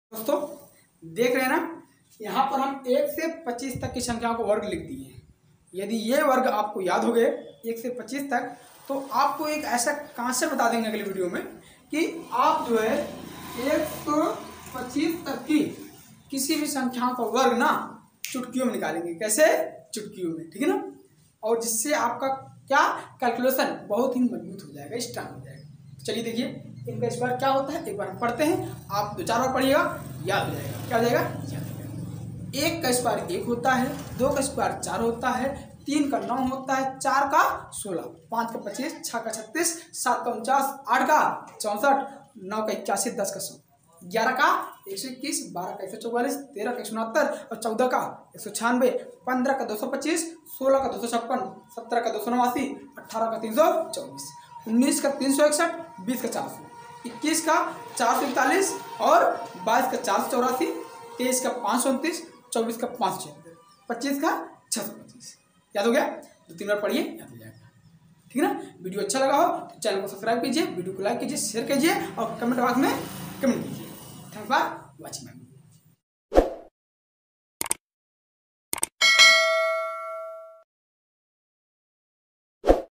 दोस्तों देख रहे हैं ना, यहाँ पर हम 1 से 25 तक की संख्याओं को वर्ग लिख दिए हैं। यदि ये वर्ग आपको याद हो गए 1 से 25 तक, तो आपको एक ऐसा कॉन्सेप्ट बता देंगे अगली वीडियो में कि आप जो है 125 तक की किसी भी संख्याओं का वर्ग ना चुटकियों में निकालेंगे। कैसे? चुटकियों में, ठीक है ना। और जिससे आपका क्या कैलकुलेशन बहुत ही मजबूत हो जाएगा, स्ट्रांग हो जाएगा। तो चलिए देखिए इनका इस बार क्या होता है, एक बार हम पढ़ते हैं, आप 2-4 बार पढ़िएगा, याद हो जाएगा। क्या हो जाएगा? याद हो जाएगा। 1 का स्क्वायर 1 होता है, 2 का स्क्वायर 4 होता है, 3 का 9 होता है, 4 का 16, 5 का 25, 6 का 36, 7 का 49, 8 का 64, 9 का 81, 10 का 100, 11 का 121, 12 का 144, 13 का 169 और 14 का 196, 15 का 225, 16 का 256, 17 का 289, 18 का 324, 19 का 361, 20 का 400, 21 का 441 और 22 का 484, 23 का 529, 24 का 576, 25 का 625। याद हो गया? 2-3 बार पढ़िए, याद हो जाएगा। ठीक है ना। वीडियो अच्छा लगा हो तो चैनल को सब्सक्राइब कीजिए, वीडियो को लाइक कीजिए, शेयर कीजिए और कमेंट बॉक्स में कमेंट कीजिए। Thanks for watching.